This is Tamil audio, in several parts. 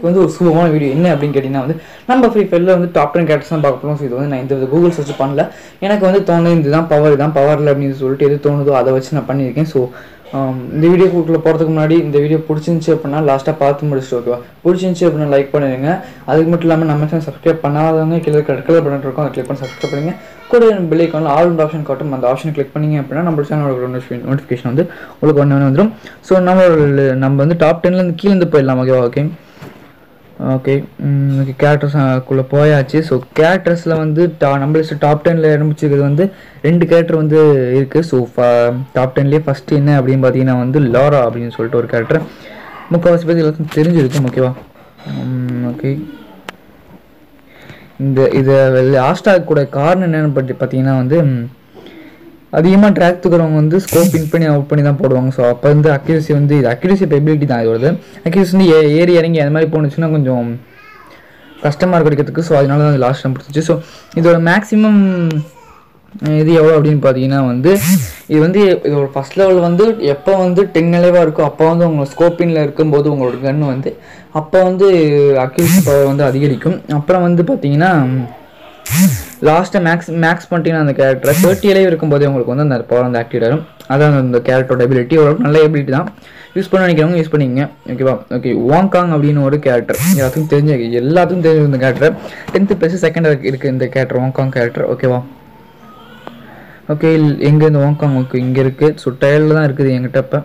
இன்னைக்கு வந்து ஒரு சுபமான வீடியோ என்ன அப்படின்னு கேட்டிங்கன்னா வந்து நம்ம ஃப்ரீ ஃபயரில் வந்து டாப் 10 கேரக்டர்ஸ் தான் பார்க்க போகிறோம். ஸோ இது வந்து நான் இந்த கூகுள் சர்ச் பண்ணல, எனக்கு வந்து தோணுது இதுதான் பவரில் அப்படின்னு சொல்லிட்டு எது தோணுதோ அதை வச்சு நான் பண்ணியிருக்கேன். ஸோ இந்த வீடியோக்குள்ளே போகிறதுக்கு முன்னாடி இந்த வீடியோ பிடிச்சிருந்துச்சி அப்படின்னா லாஸ்ட்டாக பார்த்து முடிச்சுட்டு ஓகேவா, பிடிச்சிருந்துச்சி அப்படின்னா லைக் பண்ணிடுங்க. அதுக்கு மட்டும் இல்லாமல் நம்ம சேனல் சப்ஸ்கிரைப் பண்ணாதவங்க கீழே கலர் பட்டன் இருக்கும், அதை கிளிக் பண்ணி சப்ஸ்கிரைப் பண்ணுங்க. கூட பெல் ஐக்கானில் ஆல் ஆப்ஷன் காட்டும், அந்த ஆப்ஷனை கிளிக் பண்ணிங்க அப்படின்னா நம்ம சேனலோட நோட்டிஃபிகேஷன் வந்து உங்களுக்கு ஒன்று வந்துடும். ஸோ நம்ம வந்து டாப் 10லேருந்து கீழேருந்து போயிடலாம். ஓகேவா, ஓகே கேரக்டர்ஸ்க்குள்ளே போயாச்சு. ஸோ கேரக்டர்ஸில் வந்து நம்ம லிஸ்ட் டாப் 10ல் ஆரம்பிச்சிருக்கிறது வந்து 2 கேரக்டர் வந்து இருக்குது. ஸோ டாப் 10லேயே ஃபஸ்ட்டு என்ன அப்படின்னு பார்த்தீங்கன்னா வந்து லாரா அப்படின்னு சொல்லிட்டு ஒரு கேரக்டர் முக்கால்வாசி பேர் எல்லாத்துக்கும் தெரிஞ்சிருக்கும். ஓகேவா, ஓகே இதை லாஸ்ட்டாக கூட காரணம் என்னென்னு பார்த்தீங்கன்னா வந்து அதிகமாக ட்ராக் தூக்குறவங்க வந்து ஸ்கோப் இன் பண்ணி அவுட் பண்ணி தான் போடுவாங்க. ஸோ அப்போ வந்து அக்யூரசி வந்து இது அக்யூரசி எபிலிட்டி தான் இதோடது. அக்யூரசி வந்து ஏறி இறங்கி அந்த மாதிரி போணுச்சுன்னா கொஞ்சம் கஷ்டமாக கிடைக்கிறதுக்கு. ஸோ அதனால தான் லாஸ்ட் டைம் பிடிச்சிச்சு. ஸோ இதோட மேக்ஸிமம் இது எவ்வளோ அப்படின்னு பார்த்தீங்கன்னா வந்து இதோட ஃபஸ்ட் லெவல் வந்து எப்போ வந்து 10 நிலைவாக இருக்கோ அப்போ வந்து உங்கள் ஸ்கோப்பிங்கில் இருக்கும்போது உங்களோட கன்று வந்து அப்போ வந்து அக்யூரசி பவர் வந்து அதிகரிக்கும். அப்புறம் வந்து பார்த்தீங்கன்னா லாஸ்ட்டாக மேக்ஸ் பண்ணிட்டீங்கன்னா அந்த கேரக்டரை 30 அளவு இருக்கும்போதே உங்களுக்கு வந்து அந்த பவர் வந்து ஆக்டிவேட் ஆகும். அதான் அந்த கேரக்டரோட எபிலிட்டி ஓரளவுக்கு நல்ல எபிலிட்டி தான். யூஸ் பண்ண நினைக்கிறவங்க யூஸ் பண்ணிக்கங்க. ஓகேவா, ஓகே வாங்காங் அப்படின்னு ஒரு கேரக்டர் எல்லாத்துக்கும் தெரிஞ்ச இந்த கேரக்டர் 10th + 2nd இருக்குது இந்த கேரக்டர் வாங்காங் கேரக்டர். ஓகேவா, ஓகே எங்கே இந்த வாங்காங் ஓகே இங்கே இருக்குது. ஸோ டயலில் தான் இருக்குது என்கிட்ட. இப்போ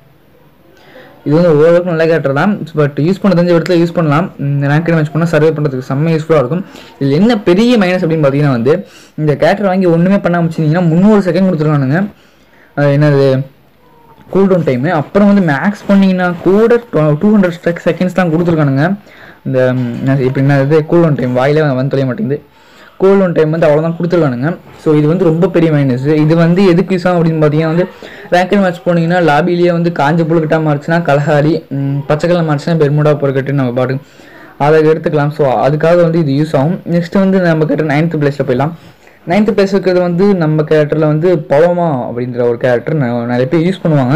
இது வந்து ஓரளவுக்கு நல்ல கேரக்டர் தான், பட் யூஸ் பண்ண தெரிஞ்ச இடத்துல யூஸ் பண்ணலாம். ரேங்க் மேட்ச் பண்ணால் சர்வே பண்ணுறதுக்கு செம்ம யூஸ்ஃபுல்லாக இருக்கும். இதில் என்ன பெரிய மைனஸ் அப்படின்னு பார்த்தீங்கன்னா வந்து இந்த கேரக்டர் வாங்கி ஒன்றுமே பண்ணாமல் வச்சுருந்தீங்கன்னா 300 செகண்ட் கொடுத்துருக்கானுங்க. என்னது கூல்டவுன் டைமு. அப்புறம் வந்து மேக்ஸ் பண்ணிங்கன்னா கூட 200 செகண்ட்ஸ் தான் கொடுத்துருக்கானுங்க. இந்த இப்போ என்னது கூல்டவுன் டைம் வாயிலே வந்து தொலைய மாட்டேங்குது. கூல்டவுன் டைம் வந்து அவ்வளோதான் கொடுத்துருக்கானுங்க. ஸோ இது வந்து ரொம்ப பெரிய மைனஸ். இது வந்து எதுக்கு யூஸ் ஆகும் அப்படின்னு பார்த்தீங்கன்னா வந்து ரேங்க் மேட்ச் போனீங்கன்னா லாபிலேயே வந்து காஞ்ச புழுக்கிட்டாக மாறிச்சுன்னா கலஹாரி, பச்சைக்கலை மாறிச்சுன்னா பெர்முடா பொறுக்கட்டு நம்ம பாட்டு அதை எடுத்துக்கலாம். ஸோ அதுக்காக வந்து இது யூஸ் ஆகும். நெக்ஸ்ட்டு வந்து நம்ம கேட்ட 9th பிளேஸில் போயிடலாம். 9th பிளேஸ் இருக்கிறது வந்து நம்ம கேரக்டரில் வந்து பவமா அப்படின்ற ஒரு கேரக்டர் நிறைய பேர் யூஸ் பண்ணுவாங்க.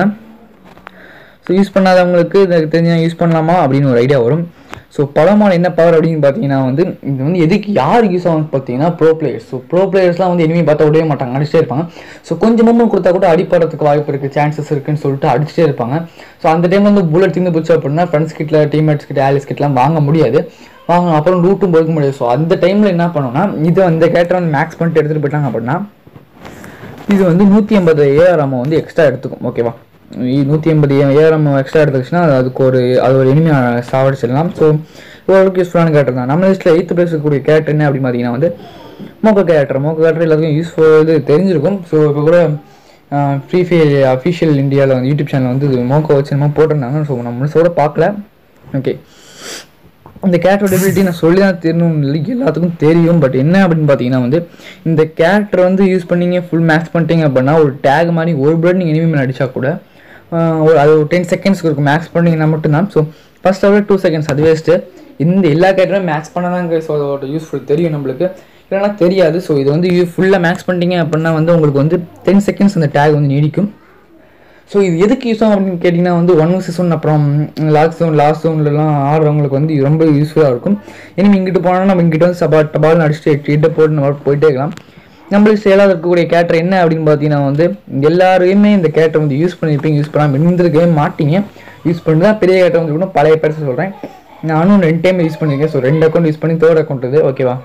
ஸோ யூஸ் பண்ணாதவங்களுக்கு எனக்கு தெரிஞ்சால் யூஸ் பண்ணலாமா அப்படின்னு ஒரு ஐடியா வரும். ஸோ பவமால் என்ன பவர் அப்படின்னு பார்த்தீங்கன்னா வந்து இது வந்து எதுக்கு யார் யூஸ் ஆகும்னு பார்த்தீங்கன்னா ப்ரோ பிளேயர்ஸ். ஸோ ப்ரோ பிளேயர்ஸ்லாம் வந்து எனிமே பார்த்தா விடவே மாட்டாங்க, அடிச்சிட்டே இருப்பாங்க. ஸோ கொஞ்சம் மூமெண்ட் கொடுத்தா கூட அடிப்படுறதுக்கு வாய்ப்பு இருக்குது, சான்சஸ் இருக்குன்னு சொல்லிட்டு அடிச்சிட்டே இருப்பாங்க. ஸோ அந்த டைமில் வந்து புல்லட் தின்னு போச்சு அப்படின்னா ஃப்ரெண்ட்ஸ் கிட்ட, டீம்மேட்ஸ் கிட்ட, ஆலிஸ் கிட்டலாம் வாங்க முடியாது, அப்புறம் லூட்டும் போக முடியாது. ஸோ அந்த டைமில் என்ன பண்ணோம்னா இது அந்த கேரக்டர் வந்து மேக்ஸ் பண்ணிட்டு எடுத்துகிட்டு போயிட்டாங்க அப்படின்னா இது வந்து 150 ARM வந்து எக்ஸ்ட்ரா எடுத்துக்கும். ஓகேவா, 150 ARM எக்ஸ்ட்ரா எடுத்துச்சுன்னா அது ஒரு எனிமையை சாவடிச்சிடலாம். ஸோ ஓரளவுக்கு யூஸ்ஃபுல்லான கேரக்டர் தான். நம்ம லிஸ்ட்டில் 8th பிளேஸ் இருக்கக்கூடிய கேரக்டர் என்ன அப்படின்னு பார்த்தீங்கன்னா வந்து மோக்கோ கேரக்டர் எல்லாத்துக்கும் யூஸ்ஃபுல் இது தெரிஞ்சிருக்கும். ஸோ இப்போ கூட ஃப்ரீ ஃபயர் அஃபிஷியல் இந்தியாவில் வந்து யூடியூப் சேனல் வந்து மோக்கோ வச்சு நம்ம போட்டிருந்தாங்க. ஸோ நம்ம மிஸ்ஸோட பார்க்கல. ஓகே, இந்த கேரக்டரோட எபிலிட்டி நான் சொல்லி தான் தெரியணும் இல்லை, எல்லாத்துக்கும் தெரியும். பட் என்ன அப்படின்னு பார்த்தீங்கன்னா வந்து இந்த கேரக்டர் வந்து யூஸ் பண்ணிங்க ஃபுல் மேக்ஸ் பண்ணிட்டீங்க அப்படின்னா ஒரு டேக் மாதிரி ஒரு பிளட் நீங்கள் எனிமி மேலே அடித்தா கூட அது ஒரு 10 செகண்ட்ஸ்க்கு இருக்கும். மேக்ஸ் பண்ணிங்கன்னா மட்டும்தான். ஸோ ஃபர்ஸ்ட் லெவலில் 2 செகண்ட்ஸ் அது வேஸ்ட்டு. இந்த எல்லா கேரக்டரும் மேக்ஸ் பண்ணாதாங்க. ஸோ அதோட யூஸ்ஃபுல் தெரியும் நம்மளுக்கு, இல்லைனா தெரியாது. ஸோ இது வந்து ஃபுல்லாக மேக்ஸ் பண்ணிட்டீங்க அப்படின்னா வந்து உங்களுக்கு வந்து 10 செகண்ட்ஸ் அந்த டேக் வந்து நீடிக்கும். ஸோ இது எதுக்கு யூஸ் ஆகும் அப்படின்னு கேட்டிங்கன்னா வந்து 1 vs 1 அப்புறம் லாஸ்ட் ஜோன்லலாம் ஆடுறவங்களுக்கு வந்து ரொம்ப யூஸ்ஃபுல்லாக இருக்கும். இனிமேல் இங்கிட்டு போனால் நம்ம இங்கிட்ட வந்து டபால்னு அடிச்சுட்டு இட்ட போட்டு நம்ம போயிட்டே இருக்கலாம். நம்மளுக்கு சேலாக இருக்கக்கூடிய கேரக்டர் என்ன அப்படின்னு பார்த்தீங்கன்னா வந்து எல்லாருமே இந்த கேரக்டர் வந்து யூஸ் பண்ணியிருப்பீங்க, யூஸ் பண்ணாமல் இருந்திருக்கவே மாட்டீங்க. யூஸ் பண்ணி தான் பெரிய கேரக்டர் வந்து பழைய பேர் சொல்கிறேன். நானும் 2 டைம் யூஸ் பண்ணியிருக்கேன். ஸோ 2 அக்கௌண்ட் யூஸ் பண்ணி 3rd அக்கௌண்ட் இது. ஓகேவா,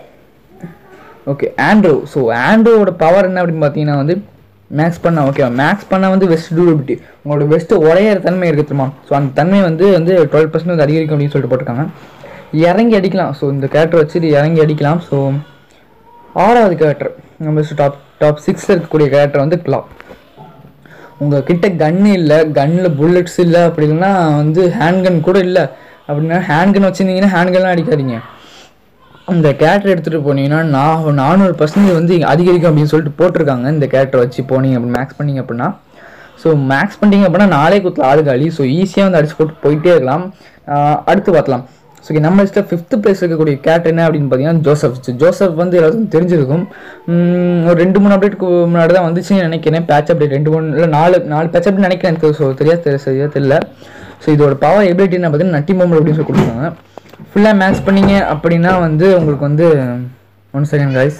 ஓகே ஆண்ட்ரோ. ஸோ ஆண்ட்ரோட பவர் என்ன அப்படின்னு பார்த்தீங்கன்னா வந்து மேக்ஸ் பண்ண ஓகேவா, மேக்ஸ் பண்ணால் வந்து வெஸ்ட் டூரபிலிட்டி உங்களோட வெஸ்ட்டு உடையிற தன்மை இருக்குது தெரியுமா. ஸோ அந்த தன்மை வந்து 12% வந்து அதிகரிக்கும் அப்படின்னு சொல்லிட்டு போட்டிருக்காங்க. இறங்கி அடிக்கலாம். ஸோ இந்த கேரக்டர் வச்சுட்டு இறங்கி அடிக்கலாம். ஸோ 6வது கேரக்டர் நம்ம டாப் 6 இருக்கக்கூடிய கேரக்டர் வந்து கிளா. உங்கள் கிட்ட கன்னு இல்லை, கன்னில் புல்லட்ஸ் இல்லை, அப்படி இல்லைன்னா வந்து ஹேண்ட்கன் கூட இல்லை அப்படின்னா ஹேண்ட்கன் வச்சுருந்தீங்கன்னா ஹேண்ட்கன்லாம் அடிக்காதீங்க. இந்த கேரக்டர் எடுத்துகிட்டு போனீங்கன்னா 400% வந்து அதிகரிக்கும் அப்படின்னு சொல்லிட்டு போட்டிருக்காங்க. இந்த கேரக்டர் வச்சு போனீங்க அப்படி மேக்ஸ் பண்ணிங்க அப்படின்னா. ஸோ மேக்ஸ் பண்ணிங்க அப்படின்னா 4 குத்தில் 6 காலி. ஸோ ஈஸியாக வந்து அடிச்சு போட்டு போயிட்டே இருக்கலாம். அடுத்து பார்க்கலாம். ஸோ நம்ம லிஸ்ட்டில் 5th பிளேஸ் இருக்கக்கூடிய கேரக்டர் என்ன அப்படின்னு பார்த்தீங்கன்னா ஜோசப் வந்து எல்லாத்துக்கும் தெரிஞ்சிருக்கும். ஒரு 2-3 அப்டேட்டுக்கு முன்னாடி தான் வந்துச்சுன்னு நினைக்கிறேன். பேட்ச் அப்டேட் 2-3 இல்லை 4 பேட்ச் அப்டேட் நினைக்கிறேன். எனக்கு சரியாக தெரியல. ஸோ இதோட பவர் எபிலிட்டி என்ன பார்த்தீங்கன்னா நட்டி மோமெண்ட் அப்படின்னு சொல்லி கொடுத்துருக்காங்க. ஃபுல்லாக மேக்ஸ் பண்ணிங்க அப்படின்னா வந்து உங்களுக்கு வந்து 1 செகண்ட் கைஸ்.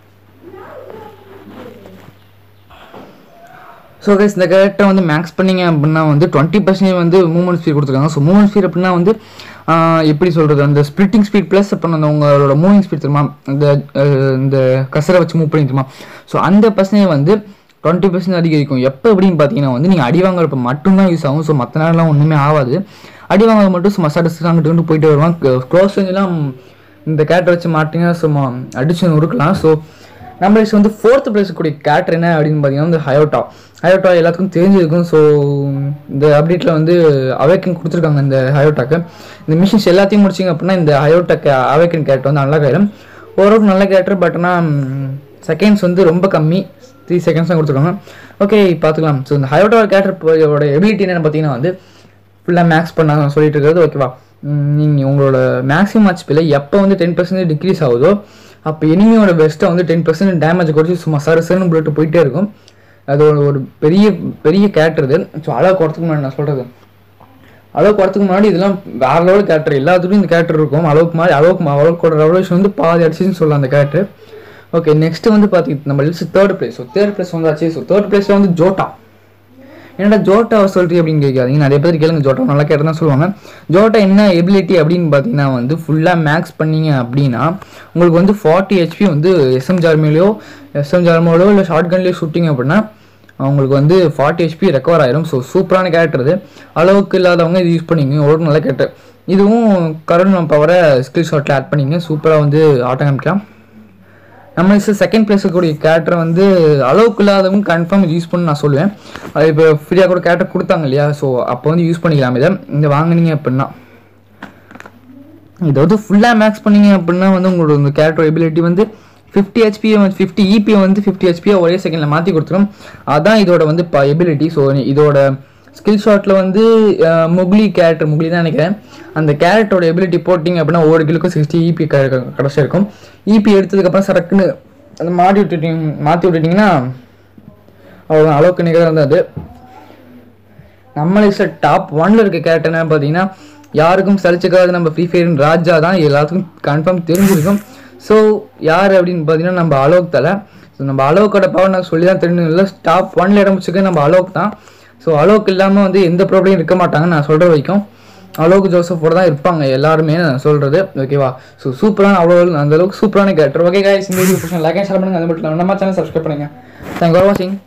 ஸோ கைஸ் இந்த கேரக்டர் வந்து மேக்ஸ் பண்ணிங்க அப்படின்னா வந்து 20% வந்து மூவ்மெண்ட் ஸ்பீட் கொடுத்துருக்காங்க. ஸோ மூவ்மெண்ட் ஸ்பீட் அப்படின்னா வந்து எப்படி சொல்கிறது, அந்த ஸ்பிளிட்டிங் ஸ்பீட் ப்ளஸ் அப்புறம் அந்த உங்களோட மூவிங் ஸ்பீட் தெரியுமா, இந்த கசரை வச்சு மூவ் பண்ணி தெரியுமா, ஸோ அந்த பர்சன்டேஜ் வந்து 20% அதிகரிக்கும். எப்போ அப்படின்னு பார்த்தீங்கன்னா வந்து நீங்கள் அடி வாங்குறப்ப மட்டும்தான் யூஸ் ஆகும். ஸோ மற்ற நேரம்லாம் ஒன்றுமே ஆகாது. அடி வாங்குறது மட்டும் சும்மா சடஸ்ட்டு போயிட்டு வருவான். க்ளோஸ் ரேஞ்செலாம் இந்த கேரக்டர் வச்சு மாட்டிங்கன்னா சும்மா அடிச்சு நொறுக்கலாம். ஸோ நம்ம வந்து 4th பிளேஸ் கூடிய கேரக்டர் என்ன அப்படின்னு பார்த்தீங்கன்னா வந்து ஹயோட்டா எல்லாத்துக்கும் தெரிஞ்சிருக்கும். ஸோ இந்த அப்டேட்டில் வந்து அவேக்கன் கொடுத்துருக்காங்க இந்த ஹயோட்டாக்கு. இந்த மிஷின்ஸ் எல்லாத்தையும் முடிச்சிங்க அப்படின்னா இந்த ஹயோட்டாக்கு அவேக்கன் கேரக்டர் வந்து நல்ல கேரக்டர், ஓரளவுக்கு நல்ல கேரக்டர். பட் ஆனால் செகண்ட்ஸ் வந்து ரொம்ப கம்மி, 3 செகண்ட்ஸ் தான் கொடுத்துருக்காங்க. ஓகே பார்த்துக்கலாம். ஸோ இந்த ஹயோட்டா கேரக்டரோட எபிலிட்டி என்னென்னு பார்த்தீங்கன்னா வந்து ஃபுல்லாக மேக்ஸ் பண்ண சொல்லிட்டு இருக்கிறது. ஓகேவா, நீங்கள் உங்களோட மேக்ஸிமம் ஹெச்பியில் எப்போ வந்து 10% டிக்ரீஸ் ஆகுதோ அப்போ எனிமியோட பெஸ்ட்டை வந்து 10% டேமேஜ் குறைச்சி சும்மா சருன்னு போட்டு போயிட்டே இருக்கும். அது ஒரு பெரிய பெரிய கேரக்டர் இது. ஸோ அளவு குறத்துக்கு முன்னாடி நான் சொல்கிறது, அளவு குறத்துக்கு முன்னாடி இதெல்லாம் வேற லெவல் கேரக்டர். எல்லாத்துக்கும் இந்த கேரக்டர் இருக்கும். அளவுக்கு ரெவல்யூஷன் வந்து பாதி அடிச்சுன்னு சொல்லலாம் அந்த கேரக்டர். ஓகே நெக்ஸ்ட் வந்து பார்த்தீங்கன்னா நம்ம list 3rd place. So 3rd place வந்தாச்சு. ஸோ 3rd பிளேஸில் வந்து ஜோட்டா. என்னடா ஜோட்டாவை சொல்கிறீங்க அப்படின்னு கேட்காதீங்க, நிறைய பேர் கேளுங்க. ஜோட்டா நல்லா கேட்டு தான் சொல்லுவாங்க. ஜோட்டா என்ன எபிலிட்டி அப்படின்னு பார்த்தீங்கன்னா வந்து ஃபுல்லாக மேக்ஸ் பண்ணிங்க அப்படின்னா உங்களுக்கு வந்து 40 HP வந்து எஸ்எம்ஜார்மோலையோ இல்லை ஷார்ட் கன்லேயோ ஷூட்டிங் அப்படின்னா அவங்களுக்கு வந்து 40 HP ரெக்கவர் ஆயிரும். ஸோ சூப்பரான கேரக்டர் இது. அளவுக்கு இல்லாதவங்க இது யூஸ் பண்ணிங்க, ஒரு நல்ல கேரக்டர். இதுவும் கரண்ட் பவரை ஸ்கில் ஷாட்டில் ஆட் பண்ணிங்க, சூப்பராக வந்து ஆட்டம் காமிக்கலாம். நம்ம செகண்ட் பிளேஸுக்கு கூடிய கேரக்டர் வந்து அளவுக்கு இல்லாதவங்க கன்ஃபார்ம் இது யூஸ் பண்ணி நான் சொல்லுவேன். அது இப்போ ஃப்ரீயாக கூட கேரக்டர் கொடுத்தாங்க இல்லையா, ஸோ அப்போ வந்து யூஸ் பண்ணிக்கலாம். இதை இந்த வாங்கினீங்க அப்படின்னா இதை வந்து ஃபுல்லாக மேக்ஸ் பண்ணிங்க அப்படின்னா வந்து உங்களோட இந்த கேரக்டர் எபிலிட்டி வந்து 50 HP 50 EP வந்து 50 HP ஒரே செகண்டில் மாற்றி கொடுத்துரும். அதுதான் இதோட வந்து எபிலிட்டி. ஸோ இதோட ஸ்கில் ஷாட்டில் வந்து முக்லி தான் நினைக்கிறேன். அந்த கேரக்டரோட எபிலிட்டி போட்டிங்க அப்படின்னா ஒரு கிலோக்கும் 60 EP கடைசி இருக்கும். EP எடுத்ததுக்கப்புறம் சரக்குன்னு அந்த மாற்றி விட்டுட்டிங்கன்னா அவ்வளோ அளவுக்கு நிகழ இருந்தது. நம்மளே டாப் 1ல் இருக்க கேரக்டர் என்னன்னு பார்த்தீங்கன்னா யாருக்கும் சலிச்சுக்காது நம்ம ஃப்ரீ ஃபயர் ராஜா தான், எல்லாத்துக்கும் கன்ஃபார்ம் தெரிஞ்சிருக்கும். ஸோ யார் அப்படின்னு பார்த்தீங்கன்னா நம்ம அலோக் தலை. ஸோ நம்ம அலோக்கோட பவர் நான் சொல்லி தான் தெரிஞ்சு இல்லை, டாப் 1ல் இடம் வச்சுக்க நம்ம அலோக் தான். ஸோ அலோக் இல்லாமல் வந்து எந்த ப்ராப்ளமும் இருக்க மாட்டாங்க. நான் சொல்கிற வரைக்கும் அலோக் ஜோசஃபோட தான் இருப்பாங்க எல்லாருமே நான் சொல்கிறது. ஓகேவா, ஸோ சூப்பரான அவ்வளோ அந்த அளவுக்கு சூப்பரான கேரக்டர். ஓகே கைஸ், இந்த வீடியோ லைக் அண்ட் ஷேர் பண்ணுங்கள். அது மட்டும் இல்லாமல் நம்ம சேனல் சப்ஸ்கிரைப் பண்ணுங்கள். தேங்க்யூ ஃபார் வாட்சிங்.